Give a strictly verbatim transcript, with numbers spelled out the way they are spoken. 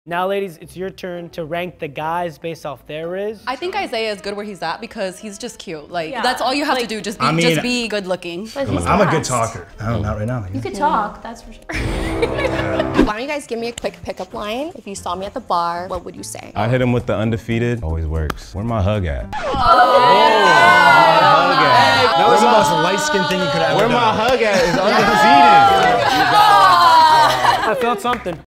Now, ladies, it's your turn to rank the guys based off their riz. I think Isaiah is good where he's at because he's just cute. Like, yeah. that's all you have like, to do. Just be, I mean, just be good looking. I'm a good talker. I don't know, not right now. You could talk, that's for sure. Why don't you guys give me a quick pickup line? If you saw me at the bar, what would you say? I hit him with the undefeated. Always works. Where my hug at? Oh, oh yeah. Hug at? That was the most light-skinned thing you could have Where done. my hug at is undefeated. I felt something.